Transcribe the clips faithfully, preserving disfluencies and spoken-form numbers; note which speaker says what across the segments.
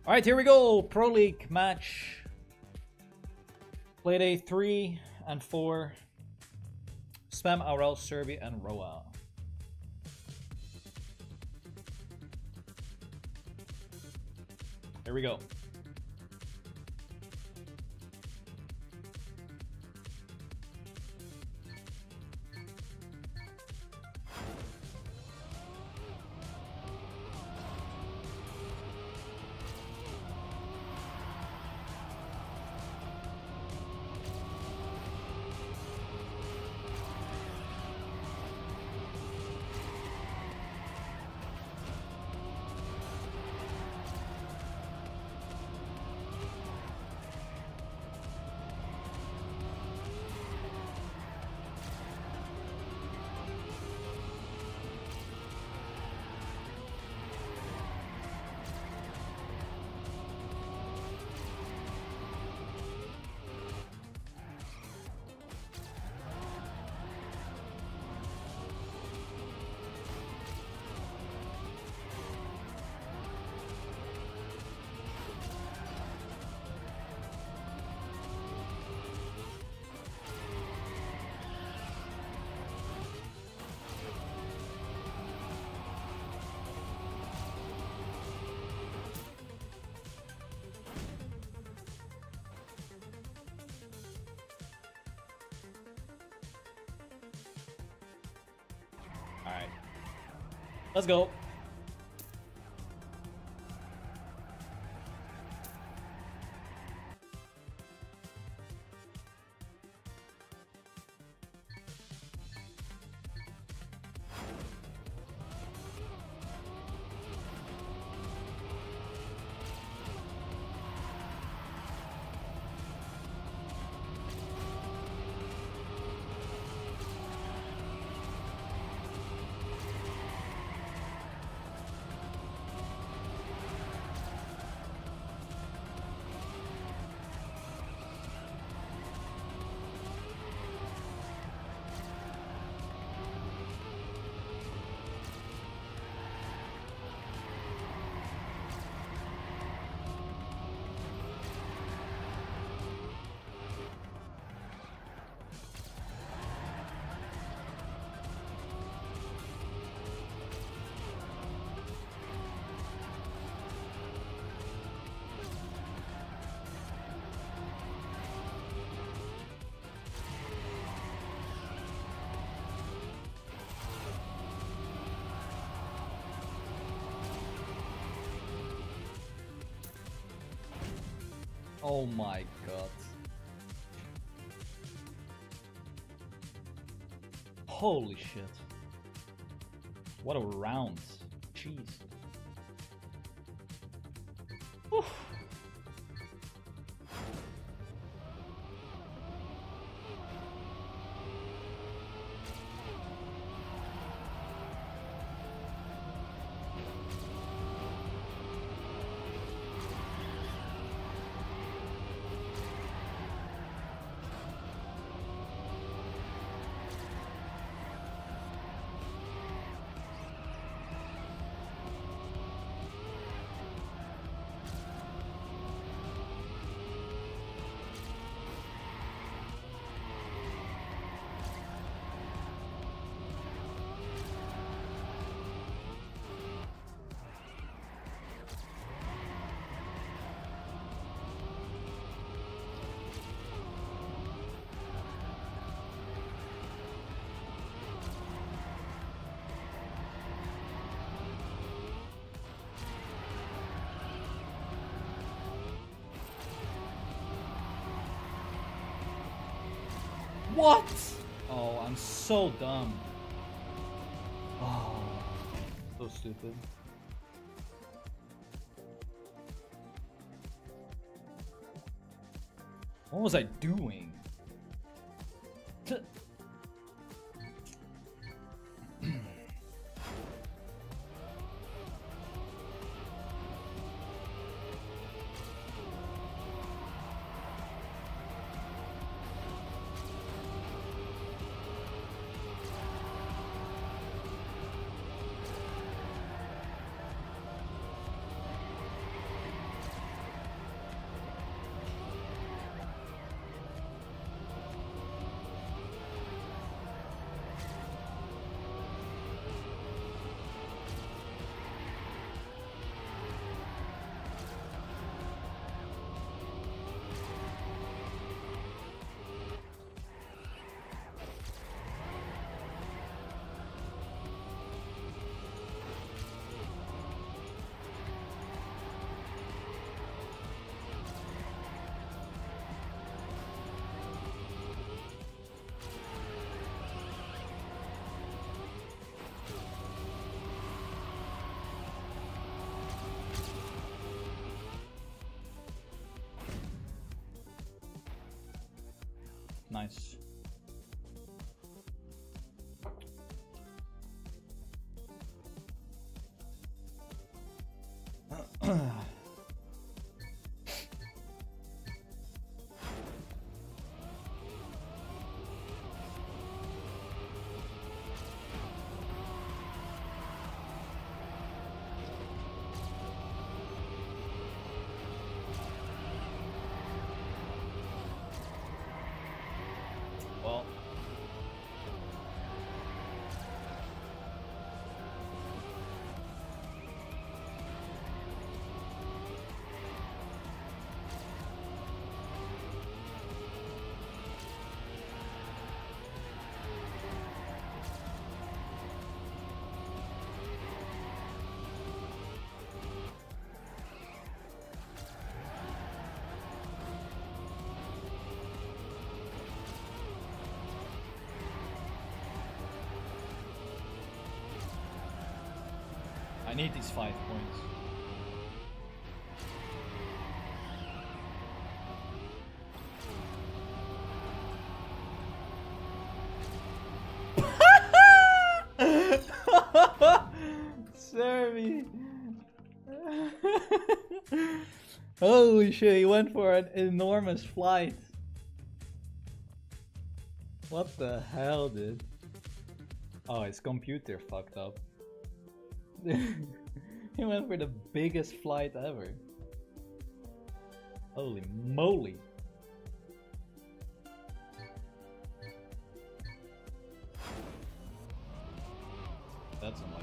Speaker 1: All right, here we go. Pro League match. Play day three and four. Spam, Aurel, Serbia, and Roa. Here we go. All right, let's go. Oh my god. Holy shit. What a round. Jeez. Oof. What? Oh, I'm so dumb. Oh, so stupid. What was I doing? Nice. Well, I need these five points. Servi. Holy shit, he went for an enormous flight. What the hell, dude? Oh, his computer fucked up. He went for the biggest flight ever. Holy moly. That's unlucky.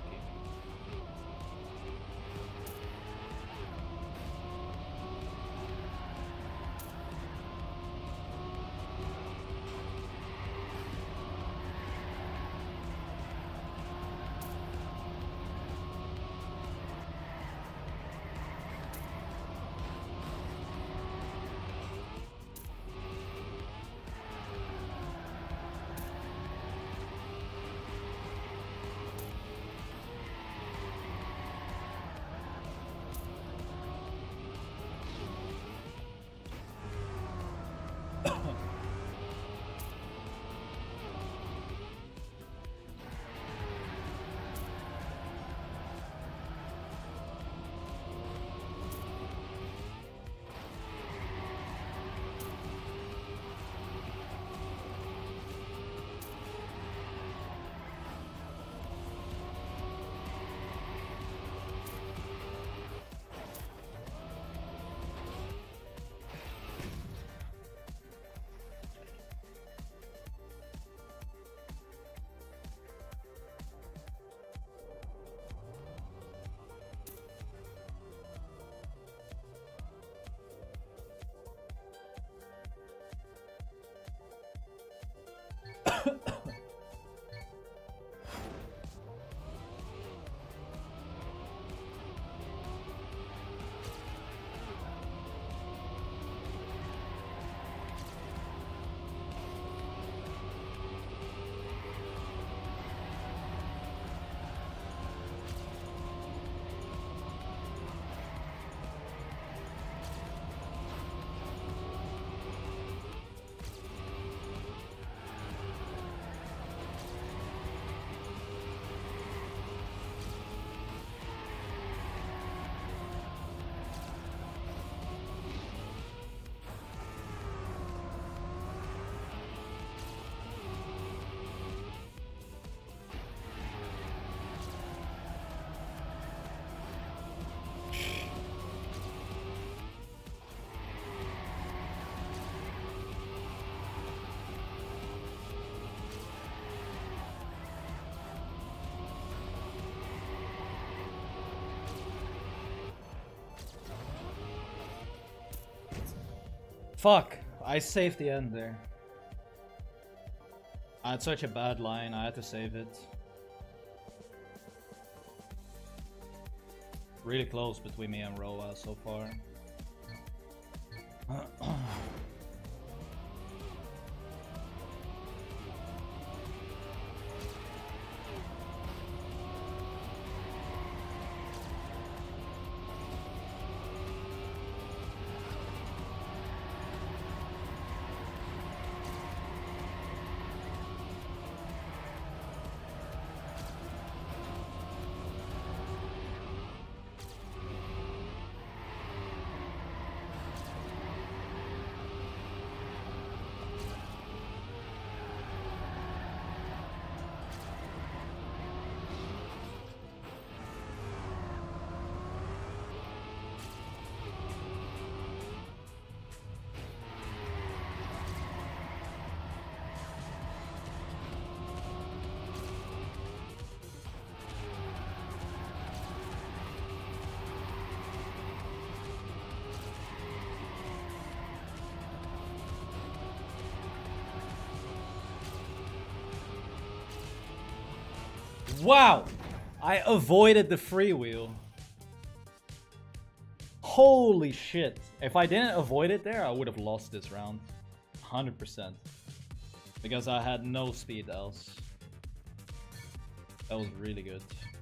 Speaker 1: Fuck, I saved the end there. I had such a bad line, I had to save it. Really close between me and Roa so far. Wow! I avoided the freewheel. Holy shit. If I didn't avoid it there, I would have lost this round. one hundred percent. Because I had no speed else. That was really good.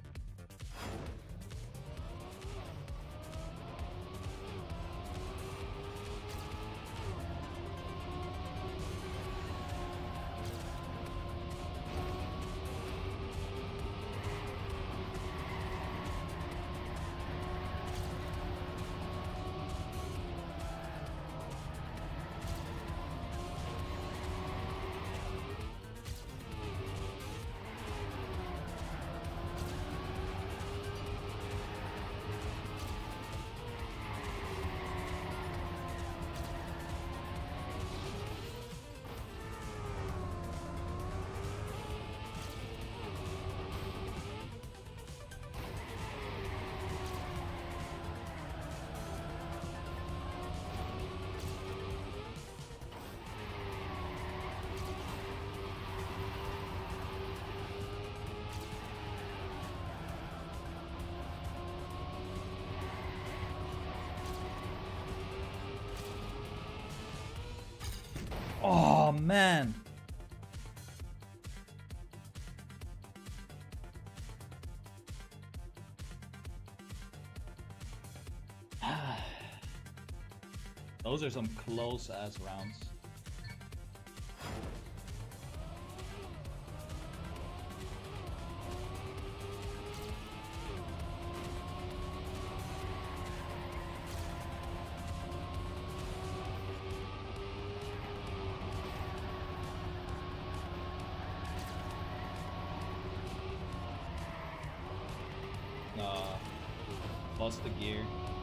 Speaker 1: Oh, man. Those are some close-ass rounds. Uh, lost the gear.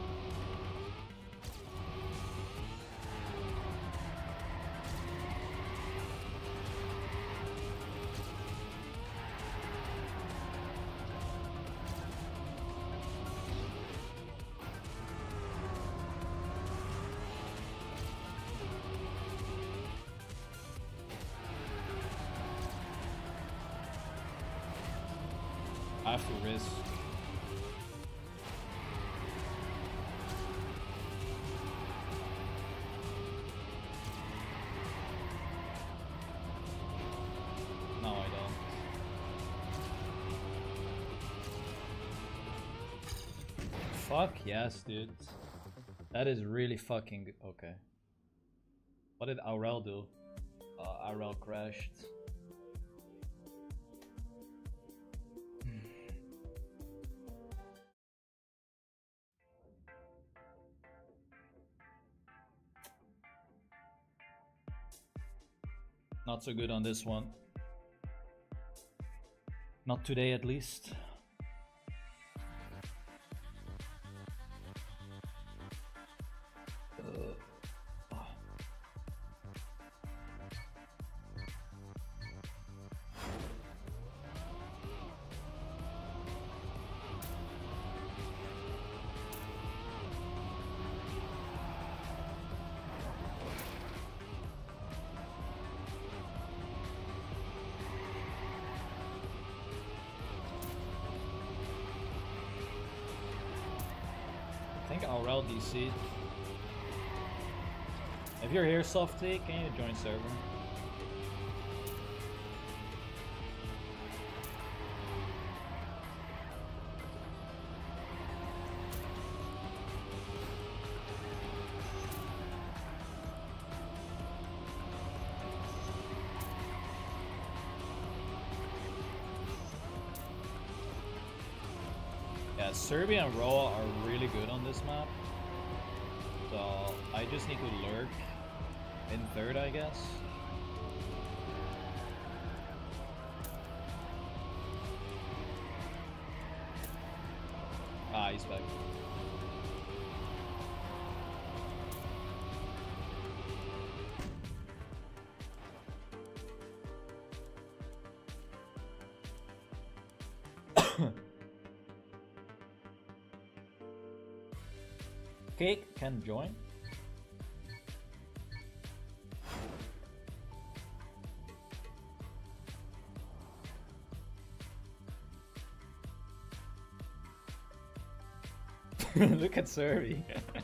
Speaker 1: I have to risk. No, I don't. Fuck yes, dude. That is really fucking good. Okay. What did Aurel do? Uh, Aurel crashed. Not so good on this one. Not today, at least. Uh. I think Aurel D C'd. If you're here, Softy, can you join server? Yeah, Serbia and Roa are really good on this map. So I just need to lurk in third, I guess. Ah, he's back. Cake can join. Look at Serby.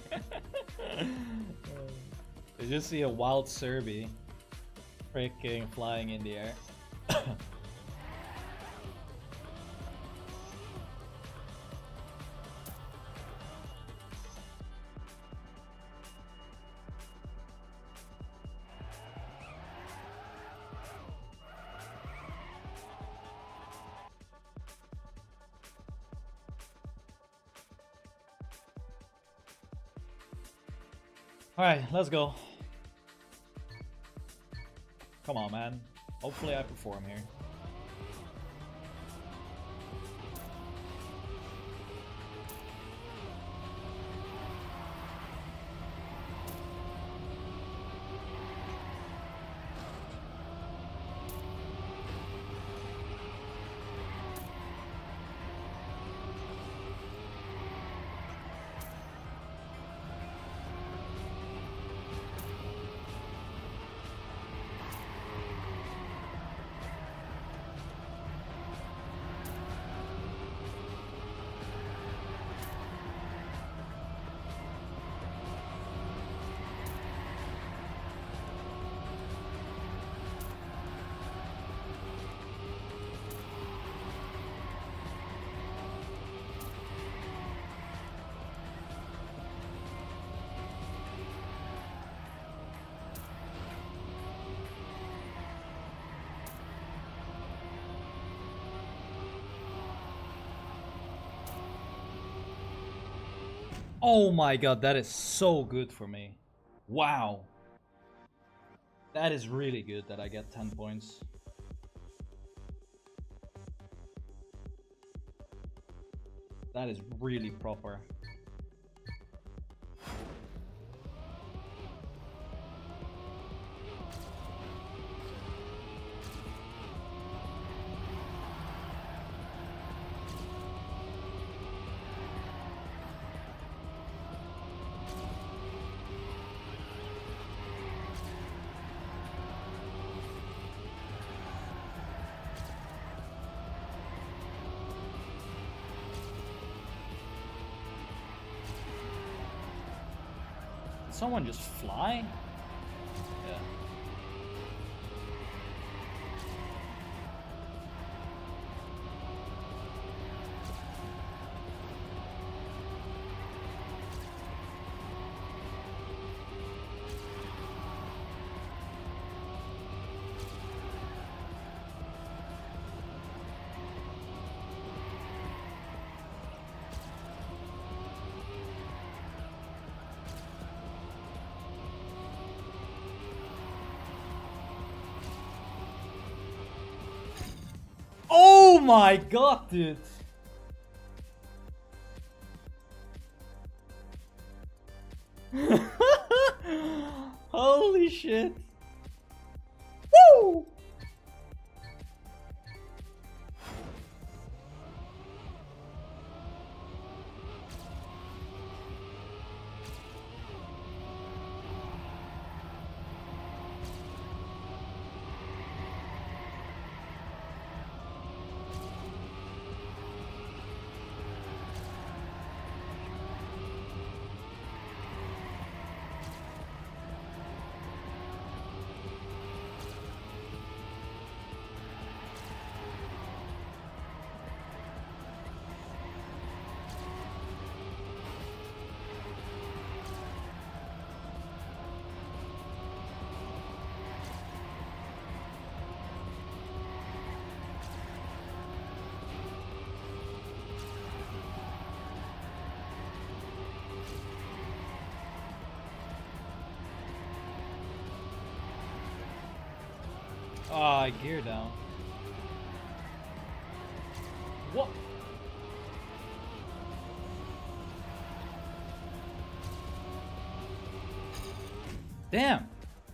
Speaker 1: You just see a wild Serby freaking flying in the air. Alright, let's go. Come on, man. Hopefully I perform here. Oh my god, that is so good for me. Wow. That is really good that I get ten points. That is really proper. Someone just fly? Yeah. Oh my god, dude! Holy shit! Woo! Ah, oh, gear down. What? Damn.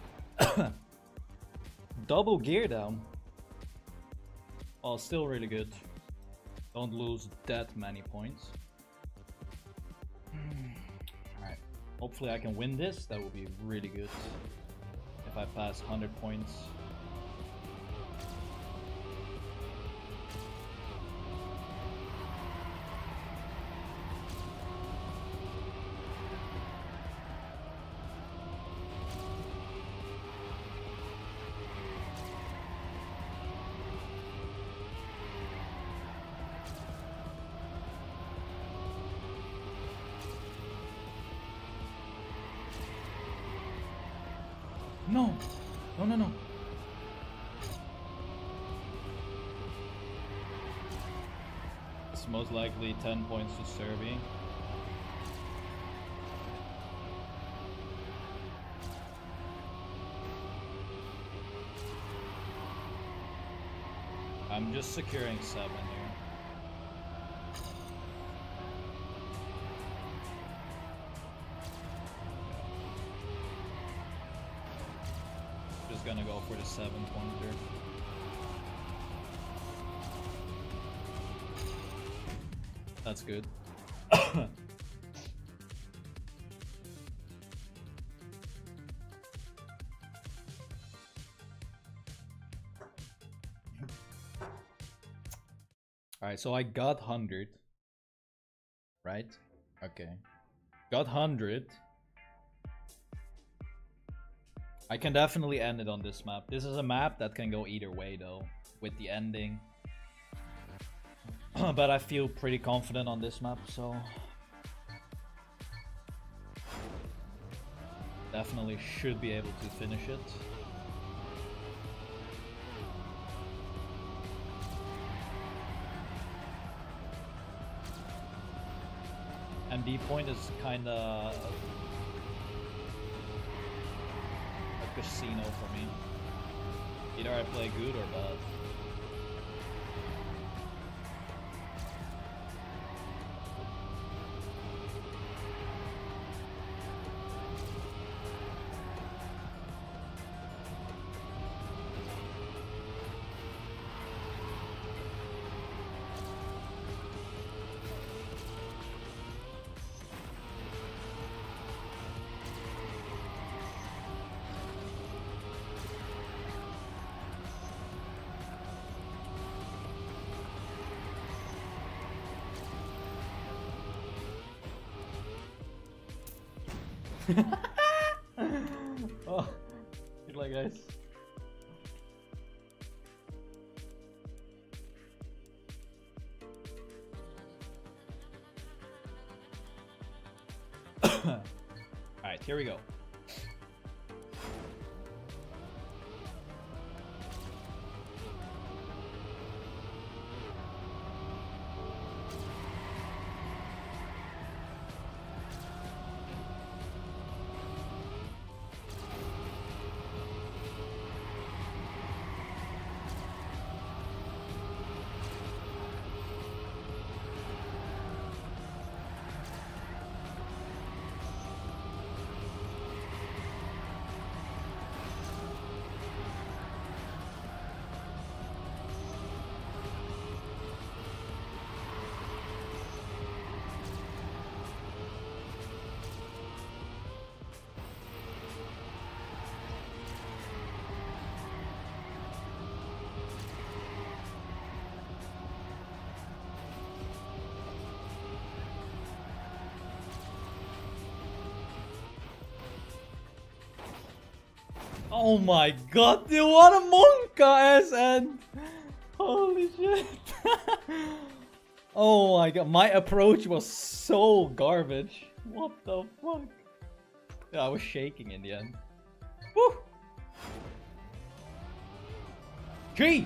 Speaker 1: Double gear down. Oh, still really good. Don't lose that many points. Alright. Hopefully I can win this. That would be really good. If I pass one hundred points. No! No, no, no. It's most likely ten points to Serbi. I'm just securing seven here. Just gonna go for the seven pointer. That's good. Alright, so I got one hundred. Right? Okay. Got one hundred. I can definitely end it on this map. This is a map that can go either way though, with the ending. But I feel pretty confident on this map, so... definitely should be able to finish it. And D point is kinda a casino for me. Either I play good or bad. Oh, good luck, guys. Alright, here we go. Oh my god, dude, what a Monka S N! Holy shit! Oh my god, my approach was so garbage. What the fuck? Yeah, I was shaking in the end. Woo! Jeez!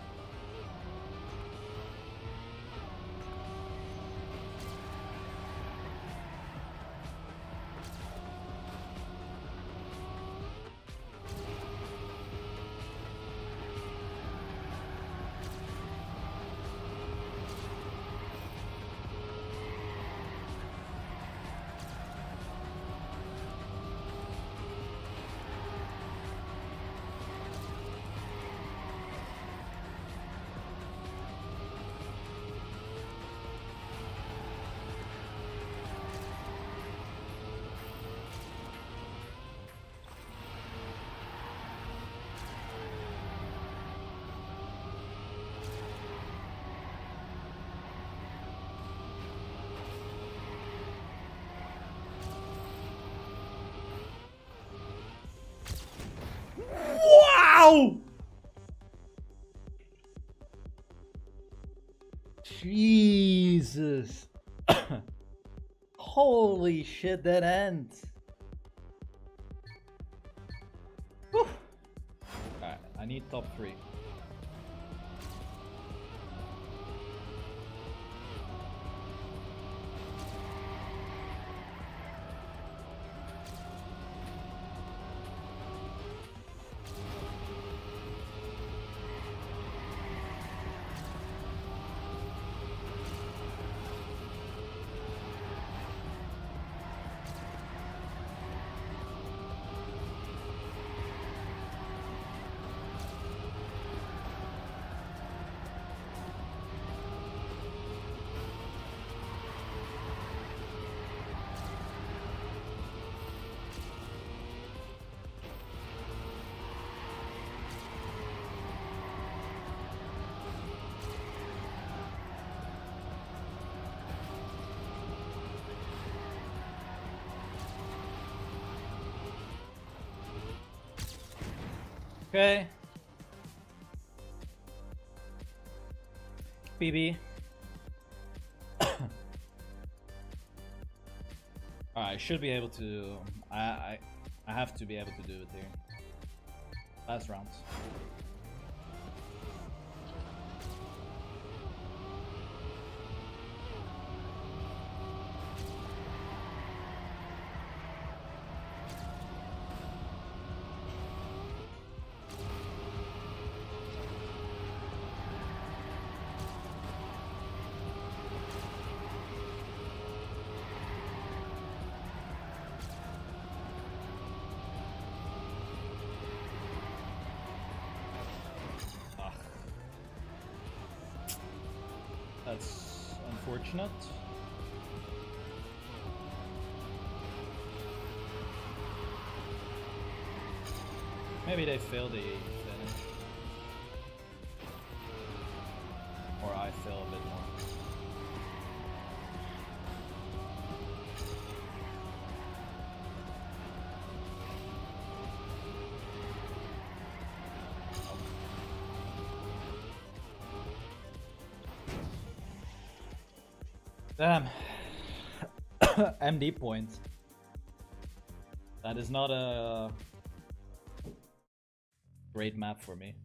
Speaker 1: Wow! Jesus. Holy shit, that ends. Woo. I need top three. Okay. B B. Alright, I should be able to... I, I I have to be able to do it here. Last round. That's unfortunate. Maybe they failed the finish. Or I fail a bit more. Damn. M D point. That is not a great map for me.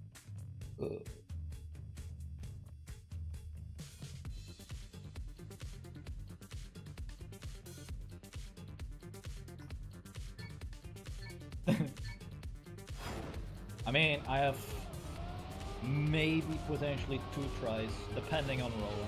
Speaker 1: I mean, I have maybe potentially two tries, depending on roller.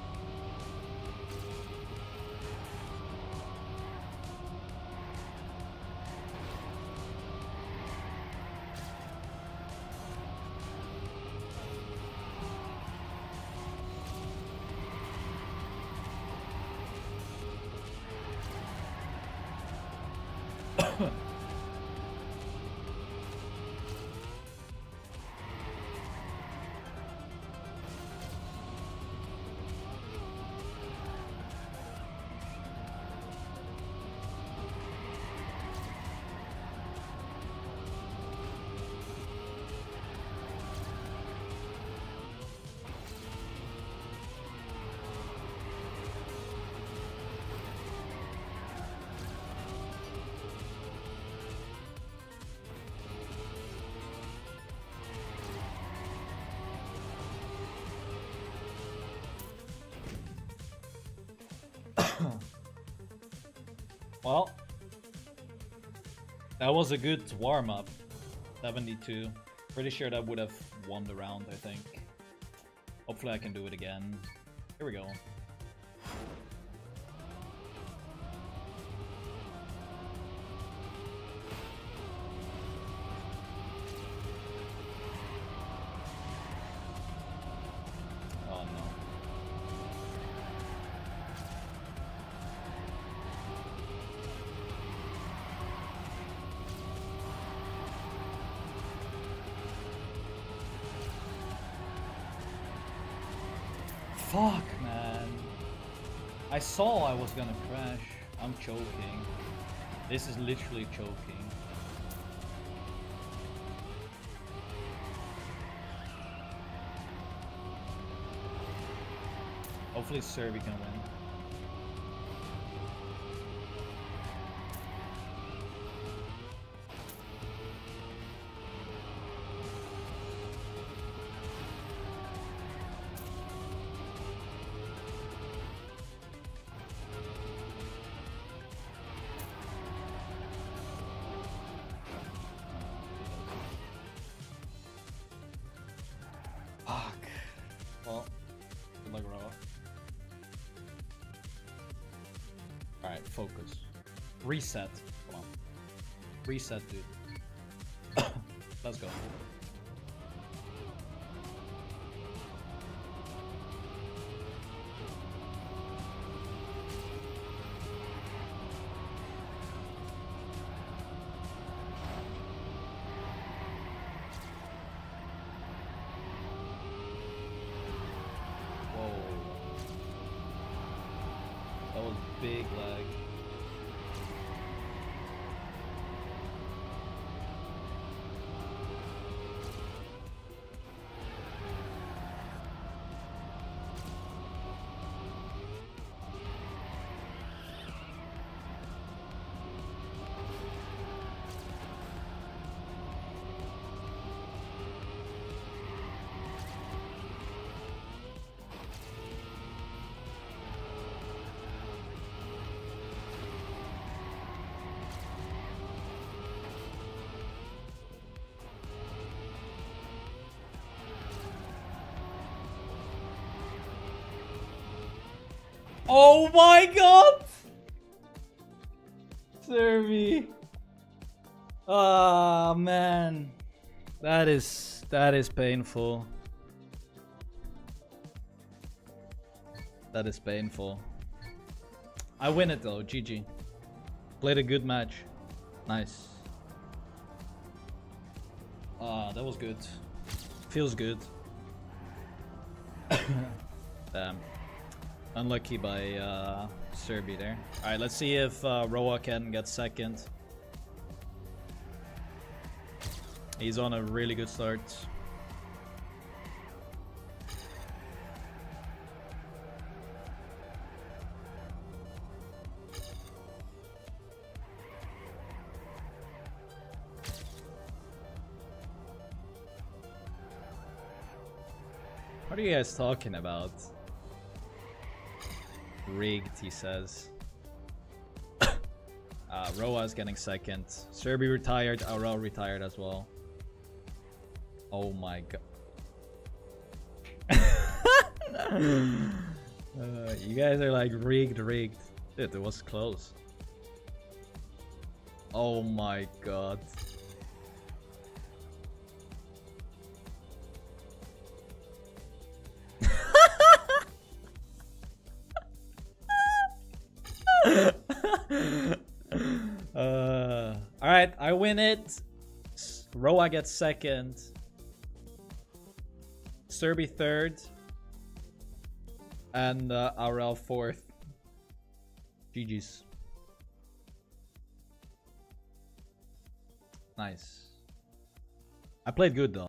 Speaker 1: Well, that was a good warm-up. seventy-two. Pretty sure that would have won the round, I think. Hopefully I can do it again. Here we go. Oh no. Fuck, man. I saw I was gonna crash. I'm choking. This is literally choking. Hopefully Serby can win. Well, good luck, Roa. Alright, focus. Reset. Come on. Reset, dude. Let's go. That was big lag. Oh my god! Servi. Ah, man. That is that is painful. That is painful. I win it though, G G. Played a good match. Nice. Ah, that was good. Feels good. Damn. Unlucky by uh, Serbi there. Alright, let's see if uh, Roa can get second. He's on a really good start. What are you guys talking about? Rigged, he says. uh, Roa is getting second. Serbi retired. Aurel retired as well. Oh my god. uh, you guys are like rigged, rigged. Dude, it was close. Oh my god. uh, Alright, I win it. Roa gets second. Serbi third. And uh, Aurel fourth. G G's. Nice. I played good though.